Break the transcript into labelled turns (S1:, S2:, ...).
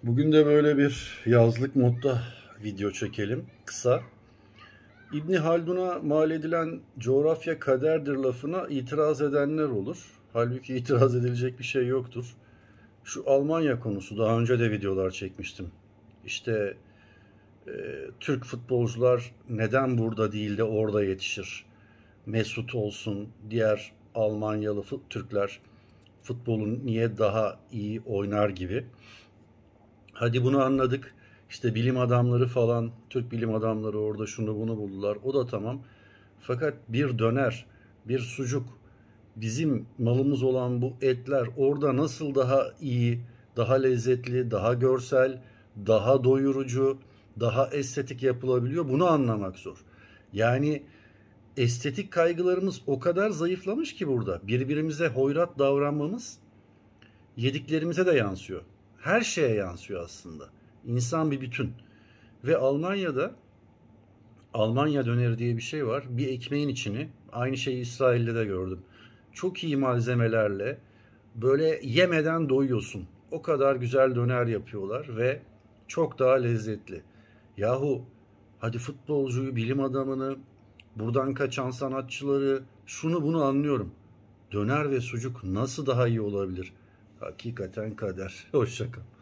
S1: Bugün de böyle bir yazlık modda video çekelim. Kısa. İbni Haldun'a mal edilen coğrafya kaderdir lafına itiraz edenler olur. Halbuki itiraz edilecek bir şey yoktur. Şu Almanya konusu daha önce de videolar çekmiştim. İşte e, Türk futbolcular neden burada değil de orada yetişir? Mesut olsun, diğer Almanyalı Türkler futbolun niye daha iyi oynar gibi. Hadi bunu anladık. İşte bilim adamları falan, Türk bilim adamları orada şunu bunu buldular. O da tamam. Fakat bir döner, bir sucuk, bizim malımız olan bu etler orada nasıl daha iyi, daha lezzetli, daha görsel, daha doyurucu, daha estetik yapılabiliyor? Bunu anlamak zor. Yani estetik kaygılarımız o kadar zayıflamış ki burada. Birbirimize hoyrat davranmamız yediklerimize de yansıyor. Her şeye yansıyor aslında. İnsan bir bütün. Ve Almanya'da Almanya döneri diye bir şey var. Bir ekmeğin içini, aynı şeyi İsrail'de de gördüm. Çok iyi malzemelerle böyle yemeden doyuyorsun. O kadar güzel döner yapıyorlar ve çok daha lezzetli. Yahu hadi futbolcuyu, bilim adamını, buradan kaçan sanatçıları, şunu bunu anlıyorum. Döner ve sucuk nasıl daha iyi olabilir? Hakikaten kader. Hoşça kal.